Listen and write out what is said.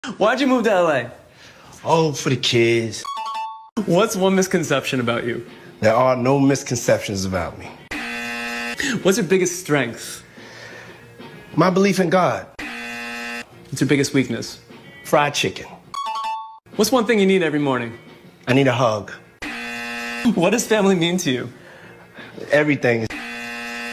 Why'd you move to LA? Oh, for the kids. What's one misconception about you? There are no misconceptions about me. What's your biggest strength? My belief in God. What's your biggest weakness? Fried chicken. What's one thing you need every morning? I need a hug. What does family mean to you? Everything.